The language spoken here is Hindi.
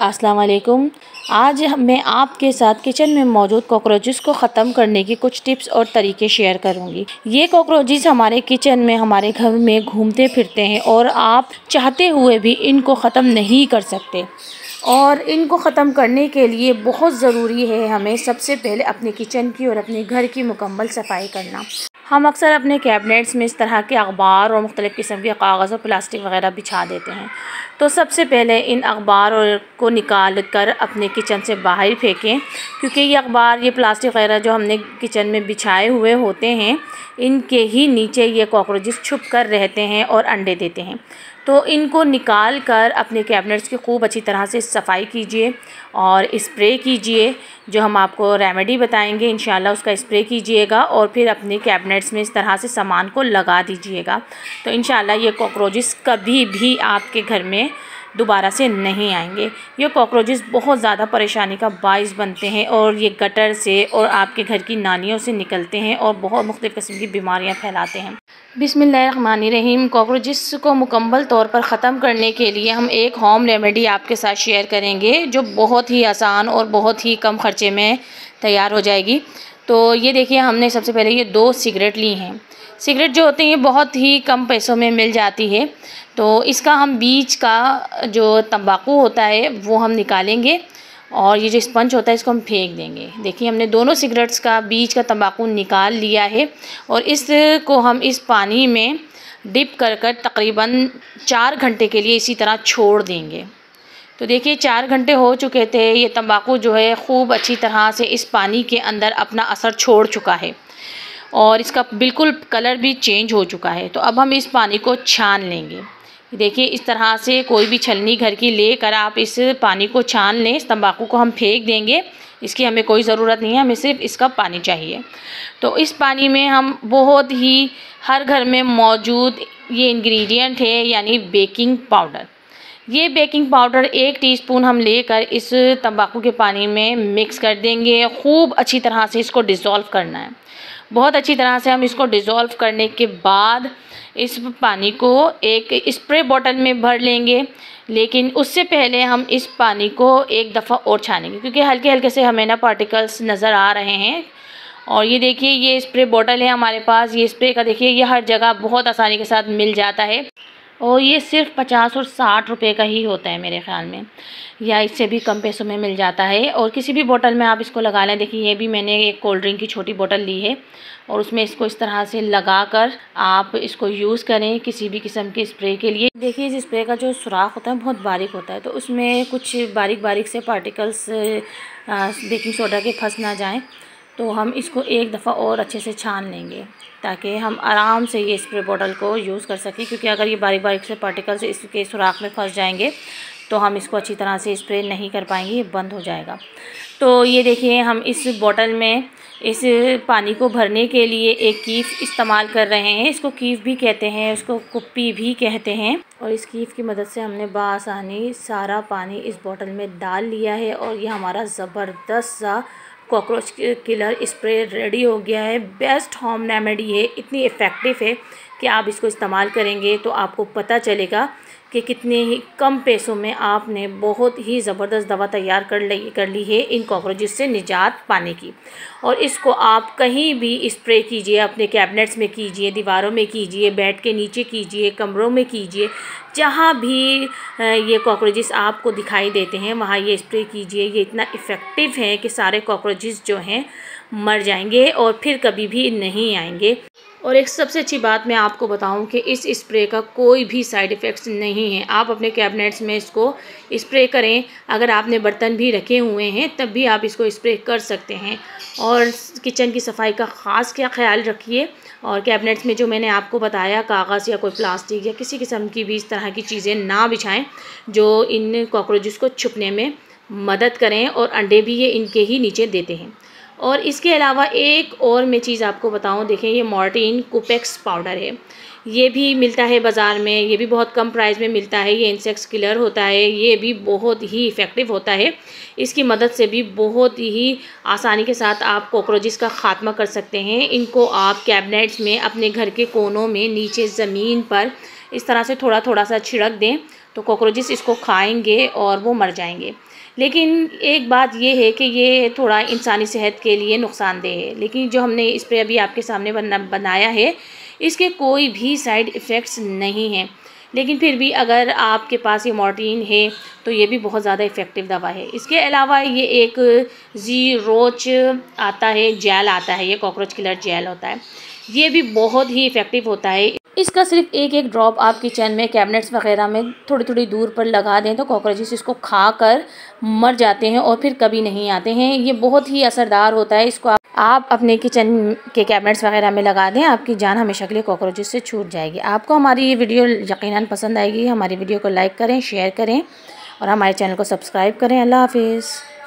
अस्सलाम वालेकुम। आज मैं आपके साथ किचन में मौजूद कॉकरोचेस को ख़त्म करने की कुछ टिप्स और तरीके शेयर करूंगी। ये कॉकरोचेस हमारे किचन में, हमारे घर में घूमते फिरते हैं और आप चाहते हुए भी इनको ख़त्म नहीं कर सकते। और इनको ख़त्म करने के लिए बहुत ज़रूरी है हमें सबसे पहले अपने किचन की और अपने घर की मुकम्मल सफाई करना। हम अक्सर अपने कैबिनेट्स में इस तरह के अखबार और मुख्तलिफ़ किस्म के कागज़ और प्लास्टिक वगैरह बिछा देते हैं। तो सबसे पहले इन अखबार को निकाल कर अपने किचन से बाहर फेंकें, क्योंकि ये अखबार, ये प्लास्टिक वगैरह जो हमने किचन में बिछाए हुए होते हैं, इनके ही नीचे ये कॉकरोचेस छुप कर रहते हैं और अंडे देते हैं। तो इनको निकाल कर अपने कैबिनेट्स की खूब अच्छी तरह से सफाई कीजिए और स्प्रे कीजिए। जो हम आपको रेमेडी बताएंगे इंशाल्लाह उसका स्प्रे कीजिएगा और फिर अपने कैबिनेट्स में इस तरह से सामान को लगा दीजिएगा। तो इंशाल्लाह ये कॉकरोचेस कभी भी आपके घर में दोबारा से नहीं आएंगे। ये कॉकरोचेस बहुत ज़्यादा परेशानी का बाइस बनते हैं और ये गटर से और आपके घर की नालियों से निकलते हैं और बहुत मुख्तलिफ़ किस्म की बीमारियां फैलाते हैं। बिस्मिल्लाहिर्रहमानिर्रहीम। कॉकरोचेस को मुकम्मल तौर पर ख़त्म करने के लिए हम एक होम रेमेडी आपके साथ शेयर करेंगे जो बहुत ही आसान और बहुत ही कम ख़र्चे में तैयार हो जाएगी। तो ये देखिए, हमने सबसे पहले ये 2 सिगरेट ली हैं। सिगरेट जो होती हैं बहुत ही कम पैसों में मिल जाती है। तो इसका हम बीच का जो तंबाकू होता है वो हम निकालेंगे और ये जो स्पंज होता है इसको हम फेंक देंगे। देखिए, हमने दोनों सिगरेट्स का बीच का तंबाकू निकाल लिया है और इसको हम इस पानी में डिप कर कर तकरीबन 4 घंटे के लिए इसी तरह छोड़ देंगे। तो देखिए, 4 घंटे हो चुके थे। ये तंबाकू जो है खूब अच्छी तरह से इस पानी के अंदर अपना असर छोड़ चुका है और इसका बिल्कुल कलर भी चेंज हो चुका है। तो अब हम इस पानी को छान लेंगे। देखिए, इस तरह से कोई भी छलनी घर की लेकर आप इस पानी को छान लें। इस तंबाकू को हम फेंक देंगे, इसकी हमें कोई ज़रूरत नहीं है, हमें सिर्फ इसका पानी चाहिए। तो इस पानी में हम बहुत ही हर घर में मौजूद ये इंग्रेडिएंट है, यानी बेकिंग पाउडर। ये बेकिंग पाउडर 1 टीस्पून हम लेकर इस तंबाकू के पानी में मिक्स कर देंगे। खूब अच्छी तरह से इसको डिज़ोल्व करना है। बहुत अच्छी तरह से हम इसको डिज़ोल्व करने के बाद इस पानी को एक स्प्रे बॉटल में भर लेंगे। लेकिन उससे पहले हम इस पानी को एक दफ़ा और छानेंगे, क्योंकि हल्के हल्के से हमें ना पार्टिकल्स नज़र आ रहे हैं। और ये देखिए, ये स्प्रे बॉटल है हमारे पास। ये स्प्रे का देखिए, ये हर जगह बहुत आसानी के साथ मिल जाता है और ये सिर्फ 50 और 60 रुपए का ही होता है मेरे ख़्याल में, या इससे भी कम पैसों में मिल जाता है। और किसी भी बोतल में आप इसको लगा लें। देखिए, ये भी मैंने एक कोल्ड ड्रिंक की छोटी बोतल ली है और उसमें इसको इस तरह से लगाकर आप इसको यूज़ करें किसी भी किस्म के स्प्रे के लिए। देखिए, इस स्प्रे का जो सुराख होता है बहुत बारीक होता है, तो उसमें कुछ बारीक बारीक से पार्टिकल्स बेकिंग सोडा के फंस ना जाएं। तो हम इसको एक दफ़ा और अच्छे से छान लेंगे ताकि हम आराम से ये स्प्रे बॉटल को यूज़ कर सकें, क्योंकि अगर ये बारीक बारीक से पार्टिकल्स इसके सुराख में फंस जाएंगे तो हम इसको अच्छी तरह से स्प्रे नहीं कर पाएंगे, ये बंद हो जाएगा। तो ये देखिए, हम इस बॉटल में इस पानी को भरने के लिए एक कीफ इस्तेमाल कर रहे हैं। इसको कीफ भी कहते हैं, उसको कुप्पी भी कहते हैं। और इस कीफ की मदद से हमने बासानी सारा पानी इस बॉटल में डाल लिया है और ये हमारा ज़बरदस्त सा कॉकरोच किलर स्प्रे रेडी हो गया है। बेस्ट होम रेमेडी है, इतनी इफ़ेक्टिव है कि आप इसको इस्तेमाल करेंगे तो आपको पता चलेगा कि कितने ही कम पैसों में आपने बहुत ही ज़बरदस्त दवा तैयार कर ली है इन कॉकरोचेस से निजात पाने की। और इसको आप कहीं भी स्प्रे कीजिए, अपने कैबिनेट्स में कीजिए, दीवारों में कीजिए, बेड के नीचे कीजिए, कमरों में कीजिए, जहाँ भी ये कॉकरोचेस आपको दिखाई देते हैं वहाँ ये स्प्रे कीजिए। ये इतना इफ़ेक्टिव है कि सारे कॉकरोचेस जो हैं मर जाएंगे और फिर कभी भी नहीं आएंगे। और एक सबसे अच्छी बात मैं आपको बताऊं कि इस स्प्रे का कोई भी साइड इफ़ेक्ट्स नहीं है। आप अपने कैबिनेट्स में इसको स्प्रे करें, अगर आपने बर्तन भी रखे हुए हैं तब भी आप इसको स्प्रे कर सकते हैं। और किचन की सफाई का ख़ास क्या ख्याल रखिए। और कैबिनेट्स में जो मैंने आपको बताया, कागज़ या कोई प्लास्टिक या किसी किस्म की भी इस तरह की चीज़ें ना बिछाएं जो इन कॉकरोचेस को छुपने में मदद करें, और अंडे भी ये इनके ही नीचे देते हैं। और इसके अलावा एक और मैं चीज़ आपको बताऊं, देखें, ये मॉर्टीन कुपेक्स पाउडर है। ये भी मिलता है बाज़ार में, ये भी बहुत कम प्राइस में मिलता है। ये इंसेक्ट्स किलर होता है, ये भी बहुत ही इफ़ेक्टिव होता है। इसकी मदद से भी बहुत ही आसानी के साथ आप कॉकरोचेस का ख़ात्मा कर सकते हैं। इनको आप कैबिनेट्स में, अपने घर के कोनों में, नीचे ज़मीन पर इस तरह से थोड़ा थोड़ा सा छिड़क दें तो कॉकरोचेस इसको खाएंगे और वो मर जाएंगे। लेकिन एक बात ये है कि ये थोड़ा इंसानी सेहत के लिए नुकसानदेह है, लेकिन जो हमने स्प्रे अभी आपके सामने बनाया है इसके कोई भी साइड इफ़ेक्ट्स नहीं हैं। लेकिन फिर भी अगर आपके पास ये मॉर्टीन है तो ये भी बहुत ज़्यादा इफ़ेक्टिव दवा है। इसके अलावा ये एक ज़ीरोच आता है, जेल आता है, ये कॉकरोच किलर जेल होता है, ये भी बहुत ही इफ़ेक्टिव होता है। इसका सिर्फ एक एक ड्रॉप आप किचन में कैबिनेट्स वगैरह में थोड़ी थोड़ी दूर पर लगा दें तो कॉकरोचेस इसको खा कर मर जाते हैं और फिर कभी नहीं आते हैं। ये बहुत ही असरदार होता है। इसको आप अपने किचन के कैबिनेट्स वगैरह में लगा दें, आपकी जान हमेशा के लिए कॉकरोचेस से छूट जाएगी। आपको हमारी ये वीडियो यकीनन पसंद आएगी। हमारी वीडियो को लाइक करें, शेयर करें और हमारे चैनल को सब्सक्राइब करें। अल्लाह हाफिज़।